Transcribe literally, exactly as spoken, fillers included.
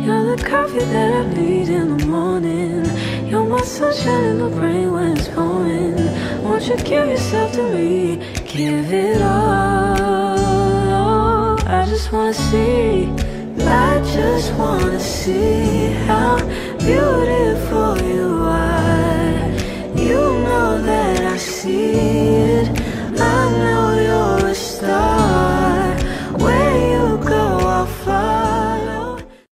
You're the coffee that I need in the morning. You're my sunshine in the brain when it's pouring. Won't you give yourself to me? Give it all. I just wanna see, I just wanna see how beautiful you